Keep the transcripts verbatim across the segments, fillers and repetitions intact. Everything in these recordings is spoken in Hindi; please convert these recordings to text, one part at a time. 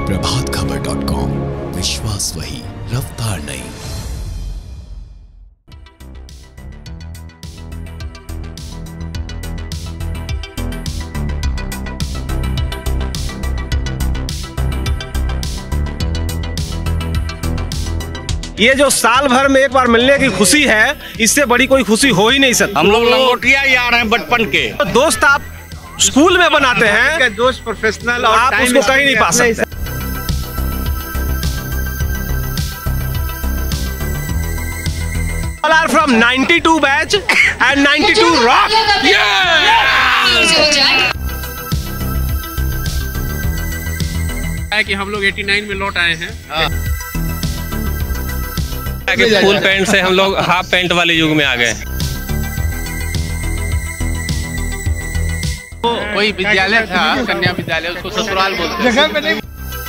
प्रभात खबर डॉट कॉम, विश्वास वही, रफ्तार नहीं। ये जो साल भर में एक बार मिलने की खुशी है, इससे बड़ी कोई खुशी हो ही नहीं सकती। हम लोग लंगोटिया यार हैं बचपन के। तो दोस्त आप स्कूल में बनाते हैं, दोस्त प्रोफेशनल और आप उसको कहीं नहीं पा सकते। All are from ninety-two batch and ninety-two rock. है कि हम लोग नवासी में लौट आए हैं। फुल पैंट से हम लोग हाफ पैंट वाले युग में आ गए। कोई विद्यालय था, कन्या विद्यालय, उसको ससुराल बोलते हैं।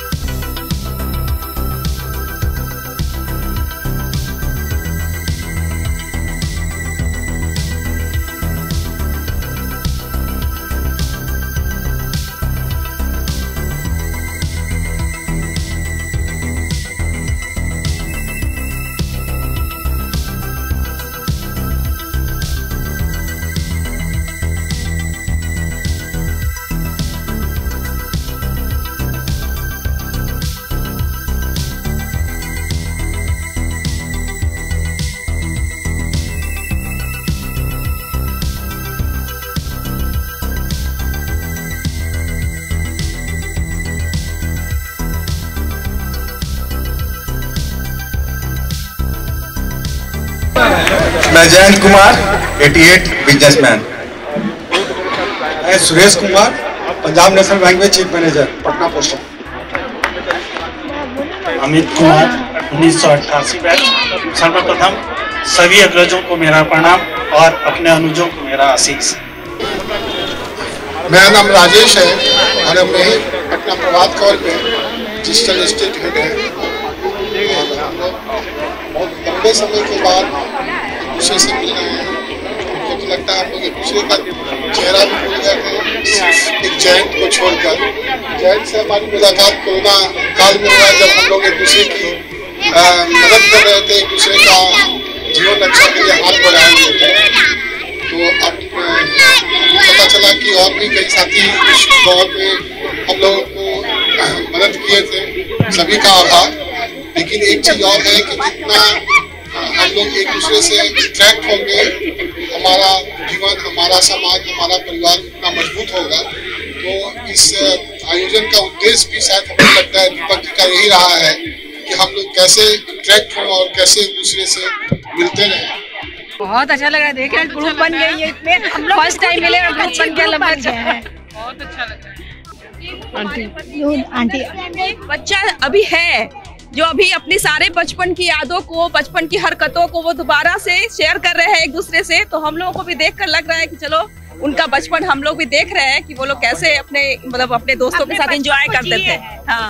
मैं जयंत कुमार, अठासी बिजनेसमैन। मैं सुरेश कुमार, पंजाब नेशनल बैंक में chief manager, Patna post. Amit Kumar, उन्नीस सौ अट्ठासी बैच। सर्वप्रथम सभी अग्रजों को मेरा प्रणाम और अपने अनुजों को मेरा आशीष। मेरा नाम राजेश है और मैं ही पटना प्रभात खबर में डिजिटल स्टेट हेड है। बहुत लंबे समय के बाद दूसरे से मिल रहे हैं। मुझे लगता है हम लोग एक दूसरे का चेहरा भी भूल गए थे, एक जयंत को छोड़कर। जयंत से हमारी मुलाकात कोरोना काल में हुआ, जब हम लोग एक दूसरे की मदद कर रहे थे, एक दूसरे का जीवन रक्षा के लिए हाथ बढ़ाए हुए थे। तो अब पता चला कि और भी कई साथी इस दौर में हम लोगों को मदद किए थे, सभी का आभार। लेकिन एक चीज और है कि जितना हम लोग एक दूसरे से इंटरेक्ट होंगे, हमारा जीवन, हमारा समाज, हमारा परिवार इतना मजबूत होगा। तो इस आयोजन का उद्देश्य भी शायद हमें लगता है दीपक जी का यही रहा है कि हम लोग कैसे इंटरेक्ट हों और कैसे एक दूसरे से मिलते रहें। बहुत अच्छा लग रहा है, देखिए ग्रुप बन गई है, इतने हम लोग फर्स्ट टाइम मिले और ग्रुप बन गया, लंबा गया है। बहुत अच्छा लग रहा है। आंटी आंटी बच्चा अभी है जो अभी अपनी सारे बचपन की यादों को, बचपन की हरकतों को वो दोबारा से शेयर कर रहे हैं एक दूसरे से। तो हम लोगों को भी देखकर लग रहा है कि चलो उनका बचपन हम लोग भी देख रहे हैं कि वो लोग कैसे अपने मतलब अपने दोस्तों के साथ एंजॉय करते थे। हाँ,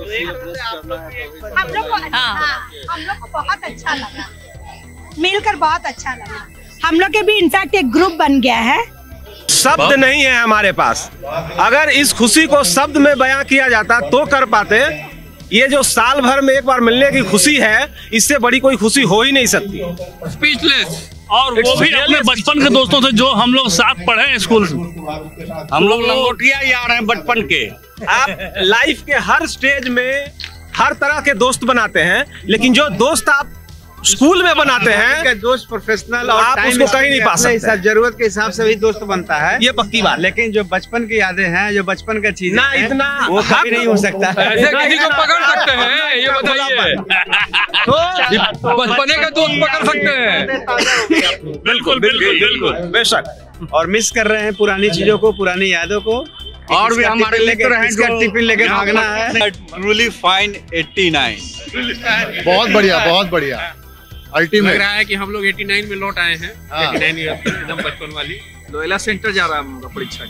हम लोग को हाँ, हम लोग को बहुत अच्छा लगा, मिलकर बहुत अच्छा लगा। हम लोग के भी इनफैक्ट एक ग्रुप बन गया है। शब्द नहीं है हमारे पास, अगर इस खुशी को शब्द में बयां किया जाता तो कर पाते। ये जो साल भर में एक बार मिलने की खुशी है, इससे बड़ी कोई खुशी हो ही नहीं सकती। स्पीचलेस। और वो भी अपने बचपन के दोस्तों से जो हम लोग साथ पढ़े हैं स्कूल में। हम लोग लंगोटिया यार हैं बचपन के। आप लाइफ के हर स्टेज में हर तरह के दोस्त बनाते हैं, लेकिन जो दोस्त आप स्कूल में बनाते हैं, दोस्त प्रोफेशनल और आप उसको कहीं नहीं पा सकते। जरूरत के हिसाब से भी दोस्त बनता है, ये पक्की बात। लेकिन जो बचपन की यादें हैं, जो बचपन का चीज ना इतना वो कभी नहीं हो सकता। ऐसे किसी को पकड़ सकते हैं, ये बताइए। तो बचपने का दोस्त पकड़ सकते हैं। बिल्कुल बिल्कुल बिल्कुल बेशक। और मिस कर रहे हैं पुरानी चीजों को, पुरानी यादों को। और भी हमारे मित्र हैं इसका टिफिन लेके भागना है। ट्रूली फाइन नवासी। बहुत बढ़िया, बहुत बढ़िया, अल्टीमेट। लग रहा है कि हम लोग नवासी में लौट आए हैं। नवासी एकदम बचपन वाली। लोयला सेंटर जा रहा है परीक्षा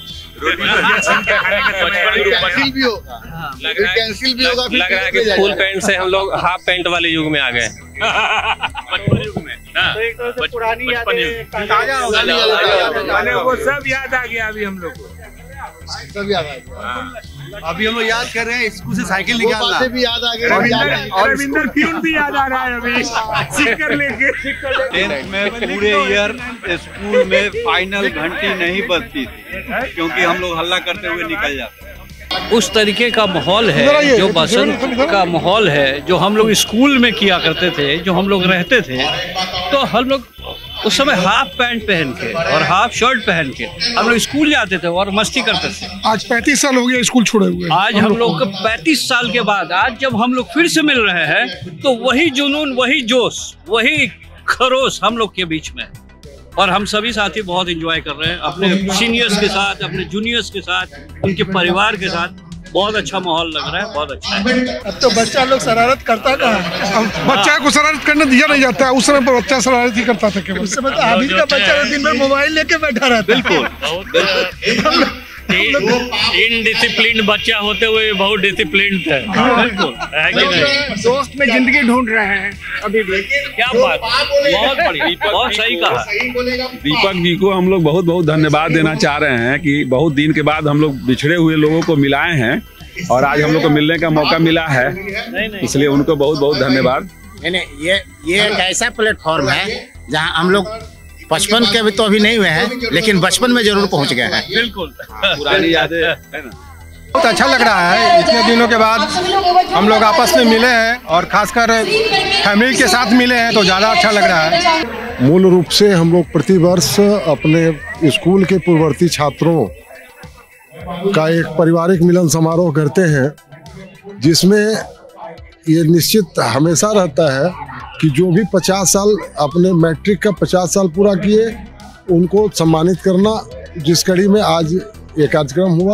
कैंसिल भी होगा, कैंसिल भी होगा। लग रहा है कि फुल पैंट से हम लोग हाफ पैंट वाले युग में आ गए। बचपन युग में ना, तो एक तरह से पुरानी यादें ताजा हो गई, वो सब याद आ गया अभी हम लोग को। सब याद आ गया। अभी हम लोग याद कर रहे हैं स्कूल से साइकिल निकालना भी याद आ गई। रविंदर प्यून भी याद आ रहा है अभी स्टिकर लेके। टेंथ में पूरे ईयर स्कूल में फाइनल घंटी नहीं बजती थी क्योंकि हम लोग हल्ला करते हुए निकल जाते। उस तरीके का माहौल है जो बसंत का माहौल है, जो हम लोग स्कूल में किया करते थे, जो हम लोग रहते थे, तो हम लोग उस समय हाफ पैंट पहन के और हाफ शर्ट पहन के हम लोग स्कूल जाते थे और मस्ती करते थे। आज पैंतीस साल हो गया स्कूल छोड़े हुए। आज हम लोग पैंतीस साल के बाद आज जब हम लोग फिर से मिल रहे हैं तो वही जुनून, वही जोश, वही खरोश हम लोग के बीच में, और हम सभी साथी बहुत एंजॉय कर रहे हैं अपने सीनियर्स के साथ, अपने जूनियर्स के साथ, उनके परिवार के साथ। बहुत अच्छा माहौल लग रहा है, बहुत अच्छा है। अब तो बच्चा लोग शरारत करता कहाँ है? बच्चा को शरारत करने दिया नहीं जाता है। उस समय पर बच्चा शरारत ही करता था केवल। उस समय तो अभी का बच्चा दिन भर मोबाइल लेके बैठा रहता है। बिल्कुल इनडिसिप्लिन बच्चा होते हुए बहुत डिसिप्लिन थे। बिल्कुल है कि नहीं? दोस्त में जिंदगी ढूंढ रहे हैं अभी भी। क्या बात, बहुत बढ़िया, बहुत सही कहा। दीपक जी को हम लोग बहुत बहुत धन्यवाद देना चाह रहे हैं कि बहुत दिन के बाद हम लोग बिछड़े हुए लोगों को मिलाए हैं और आज हम लोग को मिलने का मौका मिला है, इसलिए उनको बहुत बहुत धन्यवाद। ये ये एक ऐसा प्लेटफॉर्म है जहाँ हम लोग बचपन के भी तो अभी नहीं हुए हैं, लेकिन बचपन में जरूर पहुंच गए हैं। बिल्कुल पुरानी यादें है ना। बहुत अच्छा लग रहा है, इतने दिनों के बाद हम लोग आपस में मिले हैं और खासकर फैमिली के साथ मिले हैं तो ज़्यादा अच्छा लग रहा है। मूल रूप से हम लोग प्रतिवर्ष अपने स्कूल के पूर्ववर्ती छात्रों का एक पारिवारिक मिलन समारोह करते हैं, जिसमें ये निश्चित हमेशा रहता है कि जो भी पचास साल अपने मैट्रिक का पचास साल पूरा किए उनको सम्मानित करना, जिस कड़ी में आज ये कार्यक्रम हुआ।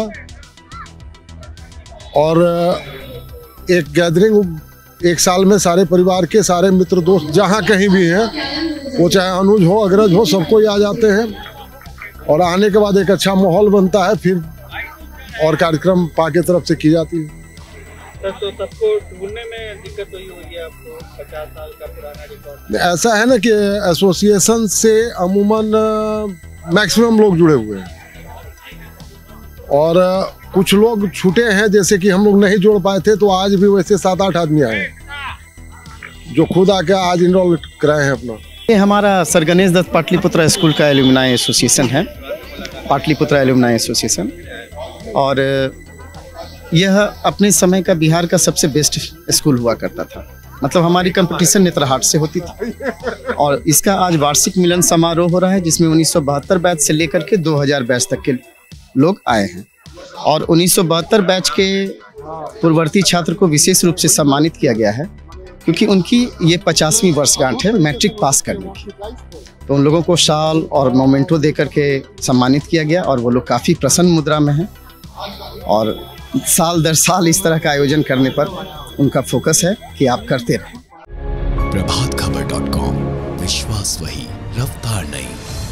और एक गैदरिंग एक साल में सारे परिवार के सारे मित्र दोस्त जहाँ कहीं भी हैं, वो चाहे अनुज हो अग्रज हो, सबको ही आ जाते हैं और आने के बाद एक अच्छा माहौल बनता है, फिर और कार्यक्रम पा के तरफ से की जाती है। तो सबको ढूंढने में दिक्कत हुई होगी आपको, पचास साल का पुराना रिकॉर्ड। ऐसा है ना कि एसोसिएशन से अमूमन मैक्सिमम लोग जुड़े हुए हैं और कुछ लोग छूटे हैं, जैसे कि हम लोग नहीं जोड़ पाए थे, तो आज भी वैसे सात आठ आदमी आए जो खुद आके आज इनरोल कराए हैं अपना। ये हमारा सर गणेश दत्त पाटलिपुत्रा स्कूल का एल्यूमनाई एसोसिएशन है, पाटलिपुत्रा एल्यूमनाई एसोसिएशन, और यह अपने समय का बिहार का सबसे बेस्ट स्कूल हुआ करता था। मतलब हमारी कंपटीशन नेतरहाट से होती थी और इसका आज वार्षिक मिलन समारोह हो रहा है, जिसमें उन्नीस सौ बहत्तर बैच से लेकर के दो हज़ार बैच तक के लोग आए हैं और उन्नीस सौ बहत्तर बैच के पूर्ववर्ती छात्र को विशेष रूप से सम्मानित किया गया है क्योंकि उनकी ये पचासवीं वर्षगांठ है मैट्रिक पास करने की। तो उन लोगों को शाल और मोमेंटो दे करके सम्मानित किया गया और वो लोग काफ़ी प्रसन्न मुद्रा में हैं और साल दर साल इस तरह का आयोजन करने पर उनका फोकस है कि आप करते रहें। प्रभात खबर डॉट कॉम, विश्वास वही, रफ्तार नहीं।